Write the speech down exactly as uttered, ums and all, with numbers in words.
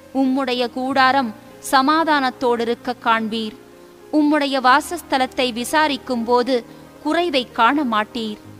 உம்முடைய கூடாரம் சமாதானத்தோடிருக்க காண்பீர். உம்முடைய வாசஸ்தலத்தை விசாரிக்கும் போது குறைவை காண மாட்டீர்.